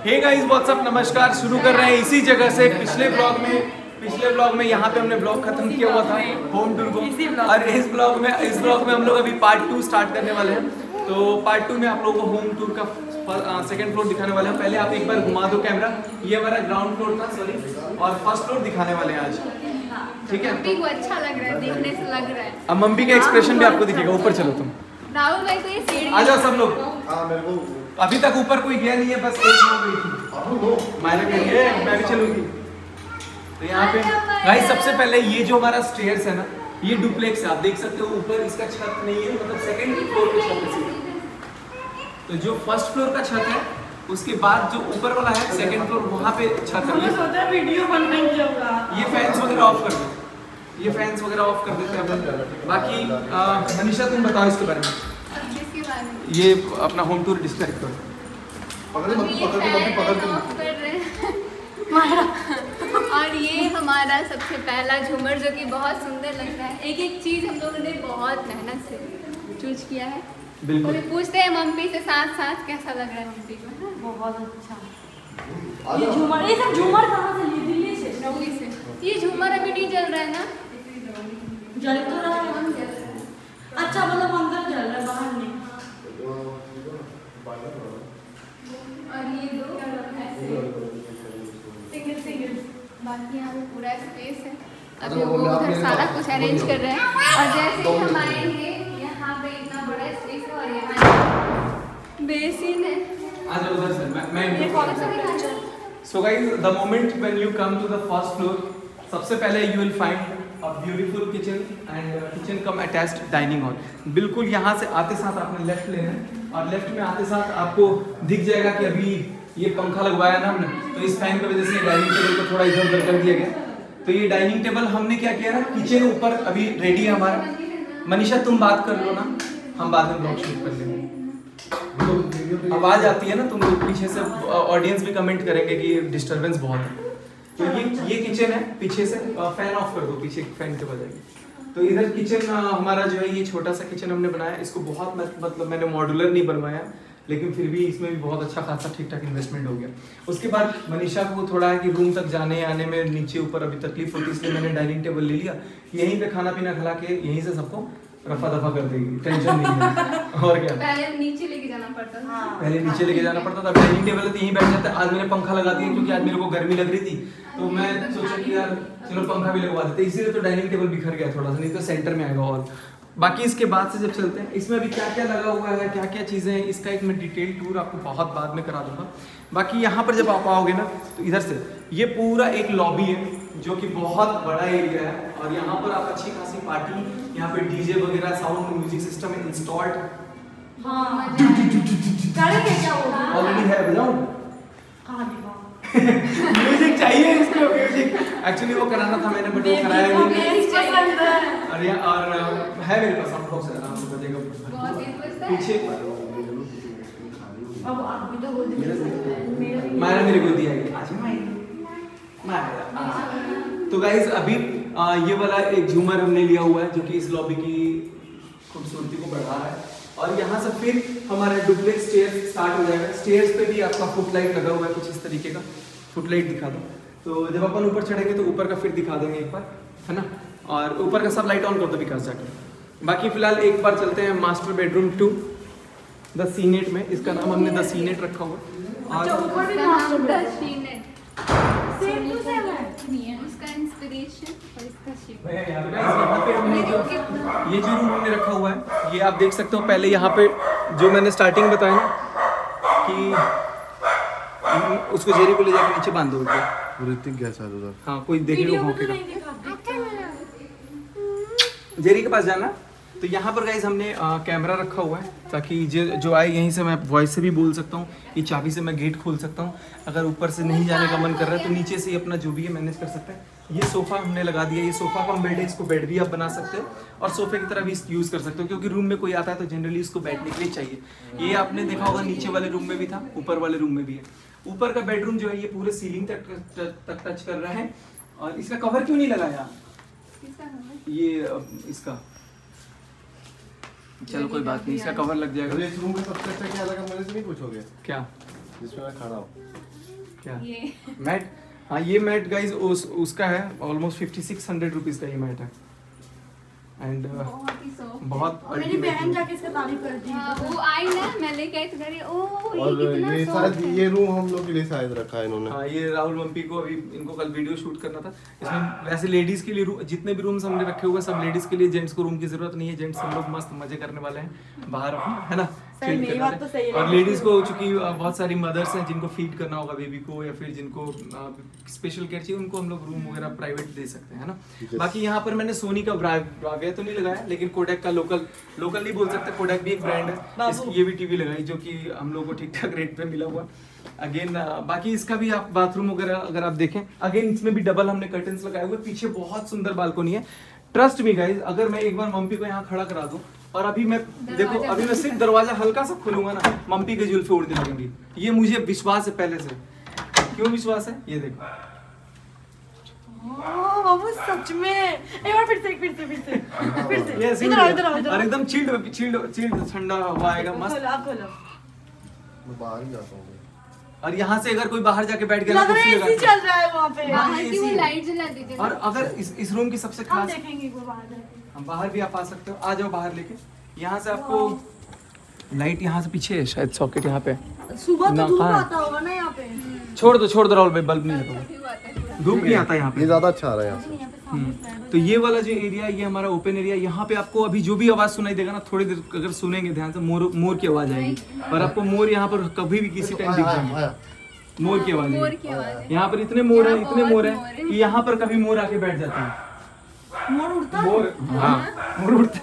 Hey guys what's up, नमस्कार। शुरू कर रहे हैं इसी जगह से। पिछले ब्लॉग में यहाँ पे हमने ब्लॉग खत्म किया हुआ था होम टूर को, और इस ब्लॉग में हम लोग अभी पार्ट 2 स्टार्ट करने वाले हैं। तो पार्ट 2 में आप लोगों को होम टूर का सेकंड फ्लोर दिखाने वाले हैं। पहले आप एक बार घुमा दो कैमरा। ये हमारा ग्राउंड फ्लोर था, सॉरी, और फर्स्ट फ्लोर दिखाने वाले हैं आज, ठीक है? मम्मी को अच्छा लग रहा है, देखने से लग रहा है। अब मम्मी का एक्सप्रेशन भी आपको दिखेगा। ऊपर चलो तुम, राहुल भाई को ये सीढ़ी आ जाओ सब लोग। मेरे को अभी तक ऊपर कोई गया नहीं है, बस एक लोग गई थी। मैं भी चलूंगी। तो यहाँ पे गाइस सबसे पहले ये जो हमारा स्टेयर्स है ना, ये डुप्लेक्स है, आप देख सकते हो। ऊपर इसका छत नहीं है, मतलब सेकंड फ्लोर पे छत है। तो जो फर्स्ट फ्लोर का छत है, उसके बाद जो ऊपर वाला है सेकंड फ्लोर, वहाँ पे छत है। वीडियो बनाएंगे होगा। ये फैंस वगैरह ऑफ कर दो, ये फैंस वगैरह ऑफ कर देते हैं। बाकी मनीषा तुम बताओ इसके बारे में। ये अपना होम टूर डिस्क्राइब करो। और ये हमारा सबसे पहला झूमर, जो कि बहुत सुंदर लग रहा है। एक एक चीज हम लोगों ने बहुत मेहनत से चूज किया है। बिल्कुल। तो पूछते हैं मम्मी से साथ साथ कैसा लग रहा है मम्मी को। बहुत अच्छा। ये झूमर, ये सब झूमर कहाँ से लिए? दिल्ली से? दिल्ली से। ये झूमर अभी नहीं जल रहा है ना? जल तो रहा है। अच्छा, मतलब अंदर जल रहा है, बाहर नहीं। और ये दो सिंगल। बाकी यहाँ पे पूरा स्पेस है। अभी वो उधर सारा कुछ अरेंज कर रहे हैं। और जैसे ही हम आएंगे, यहाँ पे इतना बड़ा स्पेस है और यहाँ बेसिन है। आ जाओ उधर से। मैं So guys, the moment when you come to the first floor, सबसे पहले you will find a beautiful kitchen and kitchen come attached dining hall। बिल्कुल यहाँ से आते साथ आपने लेफ्ट लेना है, और लेफ्ट में आते साथ आपको दिख जाएगा कि अभी ये पंखा लगवाया ना हमने, तो इस फैन की वजह से डाइनिंग टेबल को थोड़ा इधर उधर कर दिया गया। तो ये डाइनिंग टेबल हमने क्या किया ना, किचन ऊपर अभी रेडी है हमारा। मनीषा तुम बात कर लो ना, हम बाद में ब्लॉग शूट कर लेंगे। तो आवाज आती है ना, तुम लोग पीछे से ऑडियंस भी कमेंट करेंगे कि डिस्टरबेंस बहुत है। तो ये किचन है। पीछे से फैन ऑफ कर दो, पीछे फैन के बजाय। तो इधर किचन हमारा जो है, ये छोटा सा किचन हमने बनाया। इसको बहुत मतलब मैंने मॉड्यूलर नहीं बनवाया, लेकिन फिर भी इसमें भी बहुत अच्छा खासा ठीक ठाक इन्वेस्टमेंट हो गया। उसके बाद मनीषा को थोड़ा है कि रूम तक जाने आने में नीचे ऊपर अभी तकलीफ होती है, इसलिए मैंने डाइनिंग टेबल ले लिया। यहीं पे खाना पीना खिला के यहीं से सबको रफा दफा कर देगी, टेंशन नहीं है। और क्या, पहले नीचे लेके जाना पड़ता था। पहले नीचे लेके जाना पड़ता था। डाइनिंग टेबल है तो यहीं बैठ जाते। आज मैंने पंखा लगा दिया, क्योंकि आज मेरे को गर्मी लग रही थी, तो मैं सोचा कि यार चलो पंखा भी लगवा देते, इसीलिए तो डाइनिंग टेबल बिखर गया थोड़ा सा, नहीं तो सेंटर में आएगा। और बाकी इसके बाद से जब चलते हैं, इसमें अभी क्या क्या लगा हुआ है, क्या क्या चीज़ें हैं, इसका एक मैं डिटेल टूर आपको बहुत बाद में करा दूंगा। बाकी यहाँ पर जब आप आओगे ना, तो इधर से ये पूरा एक लॉबी है, जो कि बहुत बड़ा एरिया है। और यहाँ पर आप अच्छी खासी पार्टी, यहाँ पे डीजे वगैरह, sound music system installed already है। बजाऊं? म्यूजिक चाहिए इसको, म्यूजिक एक्चुअली वो कराना था मैंने, बट वो कराया नहीं। और है मेरे पास, आप लोग से आराम से बजेगा पीछे। अब आप भी तो बोल दीजिए। मेरे को दिया है। तो गाइस अभी ये वाला एक झूमर हमने लिया हुआ है, जो कि इस लॉबी की खूबसूरती को बढ़ा रहा है। और यहाँ से फिर हमारा डुप्लेक्स स्टेयर्स स्टार्ट हो जाएगा। स्टेयर्स पे भी आपका फुट लाइट लगा हुआ है, कुछ इस तरीके का। फुट लाइट दिखा दो, तो जब अपन ऊपर चढ़ेंगे तो ऊपर का फिर दिखा देंगे एक बार, है ना? और ऊपर का सब लाइट ऑन कर दो विकास जाकर। बाकी फिलहाल एक बार चलते हैं मास्टर बेडरूम 2 द सीनेट में। इसका नाम हमने द सीनेट रखा हुआ है। अच्छा, ऊपर भी master bedroom same to same है। उसका इंस्पिरेशन और इसका शेप। यहाँ पे हमने ये जो रूम हमने रखा हुआ है, ये आप देख सकते हो। पहले यहाँ पे जो मैंने स्टार्टिंग बताया ना कि उसको जेरी को ले जाकर नीचे बांध दो। ऋतिक गया शायद उधर। हाँ, कोई देखेगा भौंकेगा। जेरी के पास जाना। तो यहाँ पर गाइज हमने कैमरा रखा हुआ है, ताकि जो आए यहीं से मैं वॉइस से भी बोल सकता हूँ। ये चाबी से मैं गेट खोल सकता हूँ। अगर ऊपर से नहीं जाने का मन कर रहा है तो नीचे से ही अपना जो भी है मैनेज कर सकते हैं। ये सोफ़ा हमने लगा दिया। ये सोफ़ा कम बेड है, इसको बेड भी आप बना सकते हो और सोफे की तरह भी यूज़ कर सकते हो, क्योंकि रूम में कोई आता है तो जनरली इसको बैठने के लिए चाहिए। ये आपने देखा होगा, नीचे वाले रूम में भी था, ऊपर वाले रूम में भी है। ऊपर का बेडरूम जो है ये पूरे सीलिंग तक टच कर रहा है। और इसका कवर क्यों नहीं लगाया? ये इसका चलो कोई बात नहीं, इसका कवर लग जाएगा। इस रूम में सबसे अच्छा क्या लगा मुझे से नहीं पूछोगे? क्या? जिसमें मैं खड़ा हूँ। क्या ये मैट? हाँ ये मैट गाइज उसका है ऑलमोस्ट 5600 रुपीज़ का ये मैट है। एंड बहुत ही soft है। बहुत मेरी बहन जाके इसका तारीफ कर दी। हाँ, वो आई ना, मैं लेके आई तो कह रही ओ और ये कितना ये soft शायद है। ये रूम हम लोग के लिए शायद रखा है इन्होंने। हाँ ये राहुल मम्पी को अभी इनको कल वीडियो शूट करना था। इसमें वैसे लेडीज के लिए जितने भी रूम्स हमने रखे हुए सब लेडीज के लिए, जेंट्स को रूम की जरूरत नहीं है। जेंट्स हम लोग मस्त मजे करने वाले हैं बाहर अपना, है ना, सही chill में, ये करने बात तो वाले। सही है। और लेडीज को चूंकि बहुत सारी मदर्स हैं जिनको फीड करना होगा बेबी को, या फिर जिनको स्पेशल केयर चाहिए, उनको हम लोग रूम वगैरह प्राइवेट दे सकते हैं, है ना। बाकी यहाँ पर मैंने सोनी का ब्राविया तो नहीं लगाया, लेकिन कोडैक का लोकल नहीं बोल सकते, कोडैक भी एक ब्रांड है, इसकी ये भी टीवी लगाई जो कि हम लोग को ठीक ठाक रेट पे मिला हुआ। अगेन बाकी इसका भी आप बाथरूम वगैरह अगर आप देखें, अगेन इसमें भी डबल हमने कर्टन्स लगाए हुए, पीछे बहुत सुंदर बालकनी है। ट्रस्ट मी गाइज, अगर मैं एक बार मम्पी को यहाँ खड़ा करा दूं और अभी मैं देखो, अभी मैं सिर्फ दरवाजा हल्का सा खोलूंगा ना, मम्पी के जुल्फे उड़ने लगेंगी। ये मुझे विश्वास है पहले से। क्यों विश्वास है? ये देखो, बाबू सच में। एक बार फिर से ये इधर आओ, इधर आओ, इधर और आओ। एकदम चिल्ड ठंडा हवा आएगा मस्त। खोलो, आप खोलो। मैं बाहर ही जाता हूँ। और यहाँ से अगर कोई बाहर जाके बैठ गया ना, लग रहा कुर्सी है लगा एसी चल रहा है वहाँ पे। हाँ, बाहर की वो AC है। लाइट जला दीजिए। और अगर इस रूम की सबसे हम खास, देखेंगे वो बाहर जाके। हम बाहर भी आप आ सकते हो, आ जाओ बाहर लेके। यहाँ से आपको लाइट यहाँ से पीछे है शायद, सॉकेट यहाँ पे। सुबह ना, तो धूप हाँ। आता होगा ना यहाँ पे। छोड़ दो राहुल भाई, बल्ब नहीं लगा, धूप नहीं आता यहाँ पे। ये ज्यादा अच्छा आ रहा है यहाँ से। यहाँ पे सामने फ्लैट है। तो ये वाला जो एरिया है ये हमारा ओपन एरिया। यहाँ पे आपको अभी जो भी आवाज सुनाई देगा ना, थोड़ी देर अगर सुनेंगे ध्यान से, मोर की आवाज आएगी। और आपको मोर यहाँ पर कभी भी किसी टाइम दिख जाएंगे, आया। मोर की आवाज मोर आएगी। की आवाज है। यहाँ पर इतने मोर है, यहाँ इतने बहुत मोर है मोर है। कि यहाँ पर कभी मोर आके बैठ जाते हैं। मोर उड़ता है? मोर, हाँ मोर उड़ता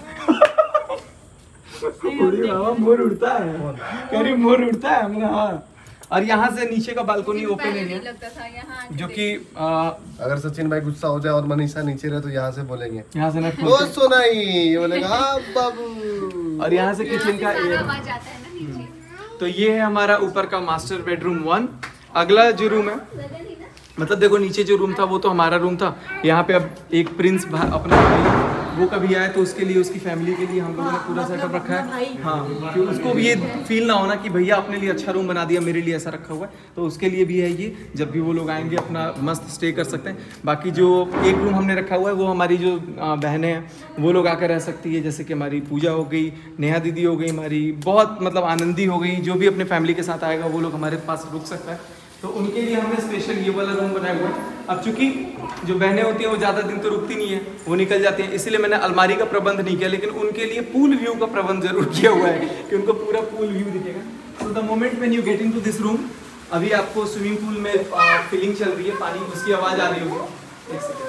उड़ी बाबा, मोर उड़ता है, करी मोर उड़ता है हमने। हाँ, और यहाँ से नीचे का बालकनी ओपन पहले एरिया नहीं लगता था यहाँ आके जो कि अगर सचिन भाई गुस्सा हो जाए और मनीषा नीचे रहे तो यहाँ से बोलेंगे, यहाँ से ना ओ सुनाई, ये बोलेगा हाँ बाबू। और यहाँ से यहाँ किचन से का सारा एरिया। आवाज आता है ना नीचे। तो ये है हमारा ऊपर का मास्टर बेडरूम 1। अगला जो रूम है, लगा नहीं ना? मतलब देखो नीचे जो रूम था वो तो हमारा रूम था। यहाँ पे अब एक प्रिंस अपना भाई वो कभी आए तो उसके लिए, उसकी फैमिली के लिए हम लोगों ने पूरा सेटअप रखा है। हाँ, कि उसको भी ये फील ना होना कि भैया अपने लिए अच्छा रूम बना दिया, मेरे लिए ऐसा रखा हुआ है, तो उसके लिए भी है ये। जब भी वो लोग आएंगे अपना मस्त स्टे कर सकते हैं। बाकी जो एक रूम हमने रखा हुआ है वो हमारी जो बहनें हैं वो लोग आकर रह सकती है, जैसे कि हमारी पूजा हो गई, नेहा दीदी हो गई, हमारी बहुत मतलब आनंदी हो गई, जो भी अपने फैमिली के साथ आएगा वो लोग हमारे पास रुक सकता है। तो उनके लिए हमने स्पेशल ये वाला रूम बनाया हुआ है। अब चूंकि जो बहनें होती हैं वो ज़्यादा दिन तो रुकती नहीं है, वो निकल जाती हैं, इसलिए मैंने अलमारी का प्रबंध नहीं किया, लेकिन उनके लिए पूल व्यू का प्रबंध जरूर किया हुआ है कि उनको पूरा पूल व्यू दिखेगा। So the moment when you get into this room, अभी आपको स्विमिंग पूल में फीलिंग चल रही है, पानी उसकी आवाज़ आ रही होगी। एक सेकंड,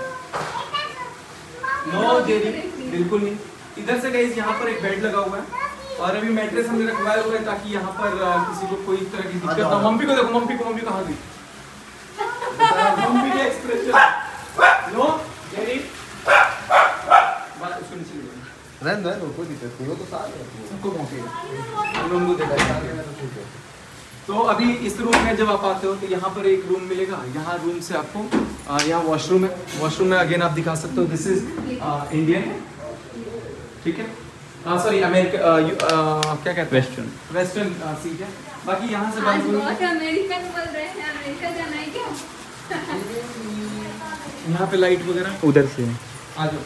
नो जेरी, बिल्कुल नहीं। इधर से गाइस यहाँ पर एक बेड लगा हुआ है और अभी मैट्रेस हमने रखवाया हुआ है ताकि यहाँ पर किसी को कोई तरह की दिक्कत ना। मम्मी को देखो, मम्मी कहाँ गई? मम्मी के एक्सप्रेशन, नो जेरी, बात उसको नीचे ले जाओ। रहने दो, कोई दिक्कत नहीं, वो तो साथ है। सबको मौके हम लोगों को देखा। तो अभी इस रूम में जब आप आते हो तो यहाँ पर एक रूम मिलेगा। यहाँ रूम से आपको यहाँ वॉशरूम है, वॉशरूम में अगेन आप दिखा सकते हो, दिस इज इंडियन, ठीक है, सॉरी अमेरिका, क्या कहते हैं, वेस्टर्न सीट है। बाकी यहाँ से आज बालकनी, बहुत अमेरिकन बोल रहे हैं, अमेरिका जाना है क्या? यहाँ पे लाइट वगैरह उधर से आ जाओ।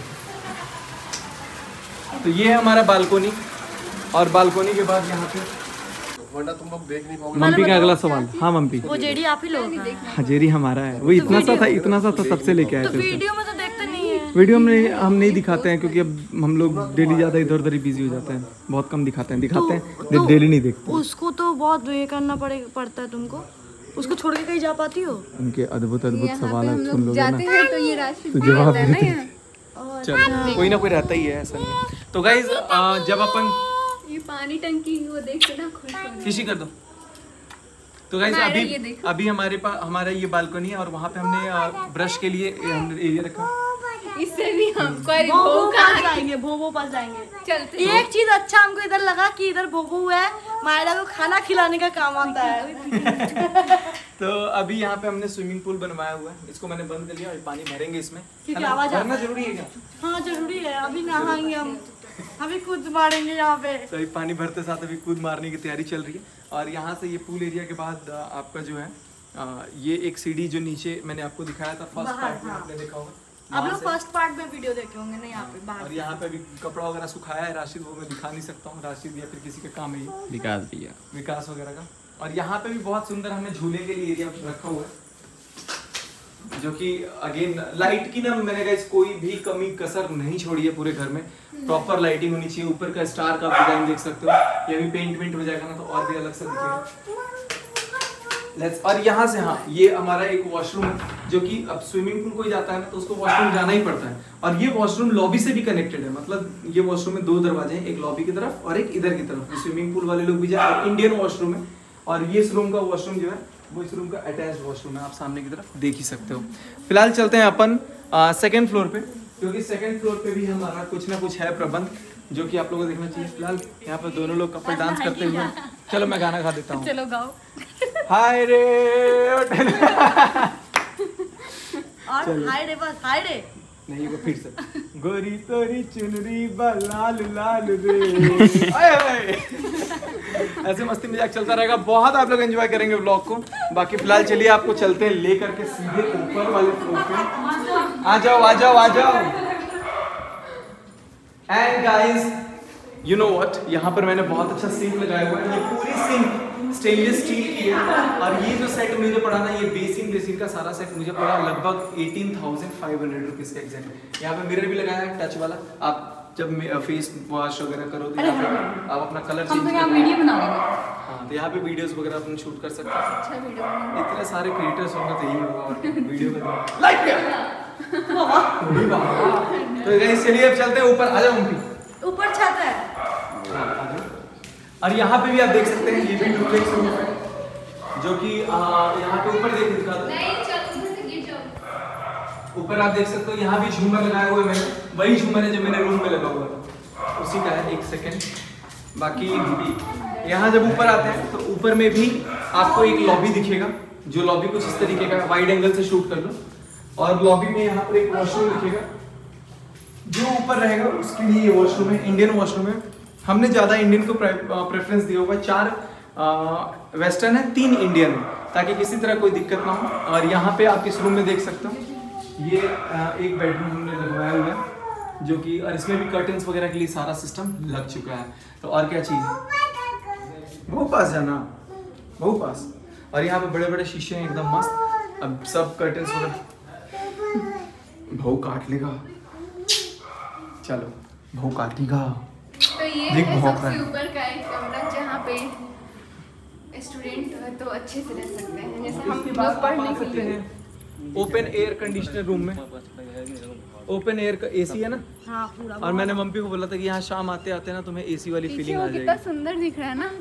तो ये है हमारा बालकनी, और बालकनी के बाद यहाँ पे वरना तुम लोग देख नहीं पाओगे। मम्पी का अगला सवाल। हाँ मम्पी, वो जेडी आप ही लोग हैं। हजेरी हमारा है, वो इतना सा था तब से लेके आए तो थे। वीडियो में तो देखते नहीं है। वीडियो में हम नहीं दिखाते हैं क्योंकि अब हम लोग डेली ज़्यादा इधर उधर ही बिजी हो जाते हैं, बहुत कम दिखाते हैं, डेली नहीं देखते। उसको तो बहुत ये करना पड़ता है तुमको, उसको छोड़ के कहीं जा पाती हो? उनके अद्भुत यहाँ सवाल पे हम सुन लोग लोगे जाते ना हैं तो ये राशि तो जवाब देता है ना देते यहाँ। चलो, कोई ना कोई रहता ही है, ऐसा नहीं है। तो गाइज जब अपन ये पानी टंकी वो देख के ना खुश हो जाते किसी कर दो। तो गाइज हमारा ये अभी देखो। अभी हमारे पास हमारा ये बालकनी है और वहाँ पे हमने ब्रश के लिए हमने एरिया रखा। हैं। इससे भी हमको अरे भोबो भोग पास कहाँ जाएंगे, भोबो पास जाएंगे। चलते एक चीज अच्छा हमको इधर लगा कि इधर भोबो है, मायरा को खाना खिलाने का काम आता है। तो अभी यहाँ पे हमने स्विमिंग पूल बनवाया हुआ है, इसको मैंने बंद कर लिया और पानी भरेंगे इसमें। क्योंकि है ना? आवाज भरना आता है। जरूरी है क्या? हाँ जरूरी है, अभी नहाएंगे हम, अभी कूद मारेंगे यहाँ पे। तो पानी भरते साथ अभी कूद मारने की तैयारी चल रही है। और यहाँ से ये पूल एरिया के बाद आपका जो है ये एक सीढ़ी जो नीचे मैंने आपको दिखाया था फर्स्ट बाहर, पार्ट में, हाँ। आपने देखा होगा आप वहाँ लोग से। फर्स्ट पार्ट में वीडियो देखे होंगे ना यहाँ पे और बाहर। यहाँ पे भी कपड़ा वगैरह सुखाया है राशिद, वो मैं दिखा नहीं सकता हूँ, राशिद या फिर किसी का काम है ये विकास भैया। विकास वगैरह का। और यहाँ पे भी बहुत सुंदर हमने झूले के लिए एरिया रखा हुआ है, जो कि अगेन लाइट की ना मैंने गाइस कोई भी कमी कसर नहीं छोड़ी है पूरे घर में। प्रॉपर लाइटिंग होनी चाहिए, ऊपर का स्टार का डिजाइन देख सकते हो, ये भी पेंट हो जाएगा ना तो और भी अलग से दिखेगा। और यहाँ से हाँ ये हमारा एक वॉशरूम है, जो कि अब स्विमिंग पूल कोई जाता है ना तो उसको वॉशरूम जाना ही पड़ता है। और ये वॉशरूम लॉबी से भी कनेक्टेड है, मतलब ये वॉशरूम में 2 दरवाजे हैं, एक लॉबी की तरफ और एक इधर की तरफ, स्विमिंग पूल वाले लोग भी जाए। और इंडियन वॉशरूम है, और ये इस रूम का वॉशरूम जो है वो इस रूम का अटैच्ड वॉशरूम है, आप सामने की तरफ देख ही सकते हो। फिलहाल चलते हैं अपन सेकेंड फ्लोर पे, क्योंकि सेकेंड फ्लोर पे भी हमारा कुछ ना कुछ है प्रबंध जो कि आप लोगों को देखना चाहिए। फिलहाल यहाँ पे दोनों लोग कपल डांस करते हुए, चलो मैं गाना गा देता हूँ। चलो गाओ। हाय रे और हाय रे, बस हाय रे। नहीं वो फिर से गोरी तोरी चुनरी लाल लाल रे ऐसे मस्ती मजाक चलता रहेगा, बहुत आप लोग एंजॉय करेंगे व्लॉग को। बाकी फिलहाल चलिए आपको चलते हैं ले करके सीधे ऊपर वाले फ्लोर पे। आ जाओ आ जाओ आ जाओ। And guys you know what, यहाँ पर मैंने बहुत अच्छा सिंक लगाया हुआ है, ये पूरी सिंक स्टेनलेस स्टील की है। और ये जो सेट मुझे पड़ा ना, ये बेसिन का सारा सेट मुझे पड़ा लगभग 18,500 रुपीज़ का एग्जैक्ट। यहाँ पे मिरर भी लगाया है टच वाला, आप जब फेस वॉश वगैरह करो तो यहाँ पे आप अपना कलर चेंज कर वीडियो बना लेंगे। हाँ तो यहाँ पे वीडियोस वगैरह अपन शूट कर सकते हैं। अच्छा वीडियो बनाना। इतने सारे क्रिएटर्स होंगे तो यही होगा, और वीडियो में लाइक किया तो गाइस चलिए अब चलते हैं ऊपर। आ जाओ मम्मी, ऊपर छत है। और यहाँ पे भी आप देख सकते हैं ये भी डुप्लेक्स रूम है, जो कि यहाँ पे ऊपर देख दिखा दो, नहीं चल उधर से गिर जाओ। ऊपर आप देख सकते हो यहाँ भी झूमर लगाया हुआ है मैंने, वही झूमर है जो मैंने रूम में लगा हुआ था, उसी का है। एक सेकंड, बाकी यहाँ जब ऊपर आते हैं तो ऊपर में भी आपको एक लॉबी दिखेगा, जो लॉबी कुछ इस तरीके का, वाइड एंगल से शूट कर लो। और लॉबी में यहाँ पर एक वॉशरूम दिखेगा, जो ऊपर रहेगा उसके लिए ये वॉशरूम है, इंडियन वॉशरूम है। हमने ज़्यादा इंडियन को प्रेफरेंस दिया हुआ है, 4 वेस्टर्न है 3 इंडियन है, ताकि किसी तरह कोई दिक्कत ना हो। और यहाँ पे आप इस रूम में देख सकते हो, ये एक बेडरूम हमने लगवाया हुआ है, जो कि और इसमें भी कर्टन्स वगैरह के लिए सारा सिस्टम लग चुका है। तो और क्या चाहिए, वो पास जाना, वो पास। और यहाँ पे बड़े बड़े शीशे हैं एकदम मस्त। अब सब कर्टन्स वगैरह भाव काट लेगा, चलो भाव काटेगा। तो ये देख है बहुत सबसे है। ऊपर का एक कमरा, जहाँ पे स्टूडेंट तो अच्छे से रह सकते हैं, जैसे हम लोग पढ़ने के लिए। ओपन एयर कंडीशनर रूम में, ओपन एयर का एसी है ना। हाँ पूरा। और मैंने मम्मी को बोला था कि यहाँ शाम आते आते ना तुम्हें एसी वाली पीछे फीलिंग वो आ कितना जाएगी। सुंदर दिख रहा है ना।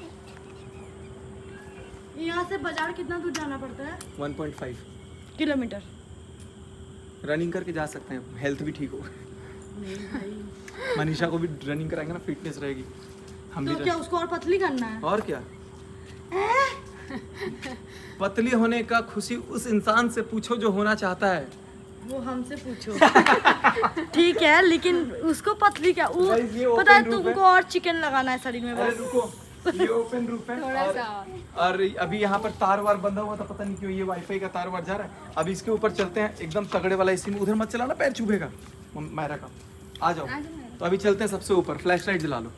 यहाँ से बाजार कितना दूर जाना पड़ता है? 1.5 किलोमीटर। रनिंग करके जा सकते हैं, हेल्थ भी ठीक होगा। मनीषा को भी रनिंग कराएंगे ना, फिटनेस रहेगी। हम तो भी क्या उसको और पतली करना है? और क्या पतली होने का खुशी उस इंसान से पूछो जो होना चाहता है। वो हमसे पूछो। ठीक है, लेकिन उसको पतली क्या Guys, ये पता है open roof तुमको है। और चिकन लगाना है शरीर में अरे बस। रुको, ये ओपन रूफ है। थोड़ा सा और अभी यहाँ पर तार वार बंधा हुआ था, पता नहीं क्यों ये वाईफाई का तार वार जा रहा है। अभी इसके ऊपर चलते हैं, एकदम तगड़े वाला एसी में। उधर मत चलाना, पैर चुभेगा मायरा का। आ जाओ। तो अभी चलते हैं सबसे ऊपर, फ्लैश लाइट जला लो।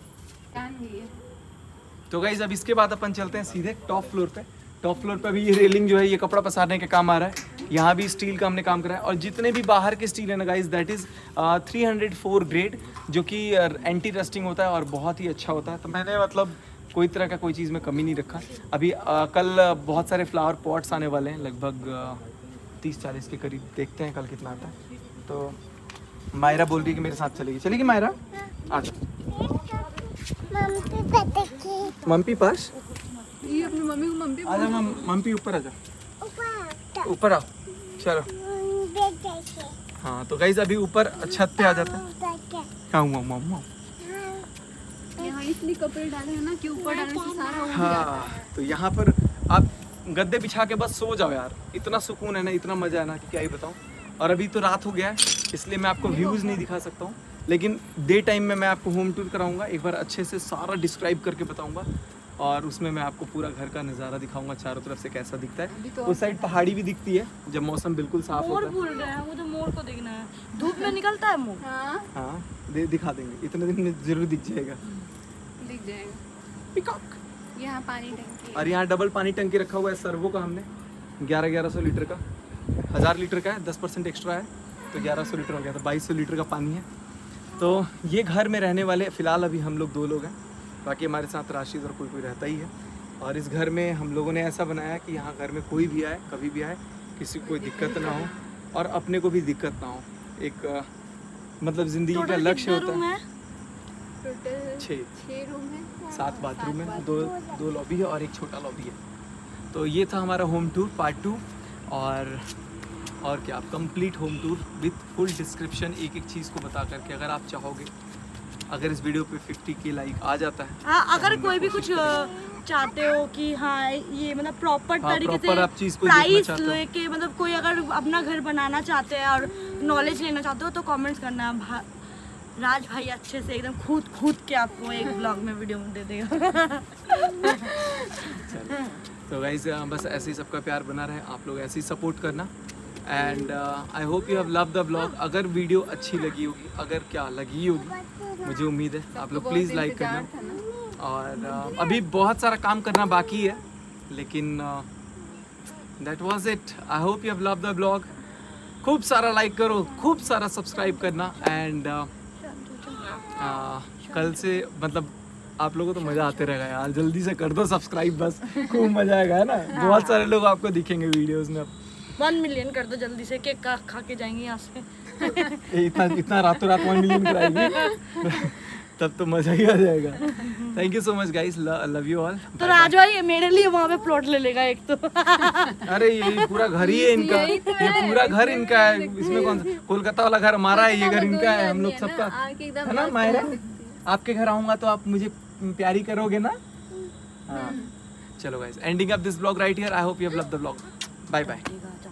तो गाइज अब इसके बाद अपन चलते हैं सीधे टॉप फ्लोर पे। टॉप फ्लोर पे अभी ये रेलिंग जो है ये कपड़ा पसारने के काम आ रहा है। यहाँ भी स्टील का हमने काम करा है, और जितने भी बाहर के स्टील है ना गाइज, दैट इज़ 304 ग्रेड, जो कि एंटी रस्टिंग होता है और बहुत ही अच्छा होता है। तो मैंने मतलब कोई तरह का कोई चीज़ में कमी नहीं रखा। अभी कल बहुत सारे फ्लावर पॉट्स आने वाले हैं, लगभग 30-40 के करीब। देखते हैं कल कितना आता है। तो मायरा बोल रही है कि मेरे साथ चलेगी। चलेगी मायरा? आ जाओ मम्मी पास। ये अपनी मम्मी को मम्मी आ जाओ मम्मी, ऊपर आ जाओ, ऊपर आओ, चलो। हाँ तो गाइज अभी ऊपर छत पे आ जाता है। क्या हुआ मम्मा? यहाँ इसलिए कपड़े डाले हैं ना कि ऊपर डालने से सारा उड़ जाता हाँ तो यहाँ पर आप गद्दे बिछा के बस सो जाओ यार, इतना सुकून है ना, इतना मजा है ना कि क्या ही बताऊँ। और अभी तो रात हो गया है, इसलिए मैं आपको व्यूज़ नहीं दिखा सकता हूँ, लेकिन डे टाइम में मैं आपको होम टूर कराऊंगा, एक बार अच्छे से सारा डिस्क्राइब करके बताऊंगा। और उसमें मैं आपको पूरा घर का नज़ारा दिखाऊंगा चारों तरफ से कैसा दिखता अभी है। तो उस साइड पहाड़ी भी दिखती है जब मौसम बिल्कुल साफ मोर होता है। भूल रहे हैं, मुझे मोर को देखना है। धूप में निकलता है मोर। हाँ हाँ दिखा देंगे, इतने दिन में जरूर दिख जाएगा। दिख जाएगा। पिकॉक। यहाँ पानी टंकी है। और यहाँ डबल पानी टंकी रखा हुआ है सर्वो का हमने, 1100 लीटर का, 1000 लीटर का है, 10% एक्स्ट्रा है तो 1100 लीटर हो गया, तो 2200 लीटर का पानी है। तो ये घर में रहने वाले फ़िलहाल अभी हम लोग 2 लोग हैं, बाकी हमारे साथ राशिद और कोई रहता ही है। और इस घर में हम लोगों ने ऐसा बनाया कि यहाँ घर में कोई भी आए, कभी भी आए, किसी को कोई दिक्कत ना हो और अपने को भी दिक्कत ना हो। एक मतलब ज़िंदगी का लक्ष्य होता है। टोटल 6 रूम है, 7 बाथरूम है, 2 लॉबी है और एक छोटा लॉबी है। तो ये था हमारा होम टूर पार्ट 2। और क्या, complete home tour with full description, एक एक चीज़ को बता करके। अगर आप चाहोगे, अगर इस वीडियो पे 50K लाइक आ जाता है, हाँ, अगर कोई भी कुछ चाहते हो कि हाँ ये मतलब प्रॉपर तरीके प्रॉपर आप चीज़ से को देखना प्राइस चाहते हो, लेके, मतलब कोई अगर अपना घर बनाना चाहते हैं और नॉलेज लेना चाहते हो तो कमेंट्स करना। राज भाई अच्छे से एकदम खुद के आपको एक ब्लॉग में वीडियो में दे देगा। तो गाइस बस ऐसे ही सबका प्यार बना रहे, आप लोग ऐसे ही सपोर्ट करना। And I hope you have love the blog. अगर वीडियो अच्छी लगी होगी, अगर क्या लगी होगी, मुझे उम्मीद है आप लोग प्लीज़ लाइक करना। और अभी बहुत सारा काम करना बाकी है, लेकिन that was it. I hope you have love the blog. खूब सारा लाइक करो, खूब सारा सब्सक्राइब करना। एंड कल से मतलब आप लोगों को तो मज़ा आते रहेगा यार, जल्दी से कर दो सब्सक्राइब, बस खूब मज़ा आएगा, है ना। बहुत सारे लोग आपको दिखेंगे वीडियोस में। अब 1 मिलियन कर दो जल्दी से, केक खा के जाएंगे यहाँ से। इतना रातों रात 1 मिलियन कराएंगे तब तो मज़ा ही आ जाएगा। Thank you so much guys, love you all. तो राज भाई मेरे लिए वहाँ पे प्लॉट ले लेगा एक तो। अरे ये पूरा घर ही है इनका, ये पूरा घर इनका है। इसमें कौन सा, कोलकाता वाला घर हमारा है, ये घर इनका है, हम लोग सबका, है ना मायरा। आपके घर आऊँगा तो आप मुझे प्यारी करोगे ना। हाँ चलो guys, ending up this blog right here. I hope you have loved the blog. Bye bye.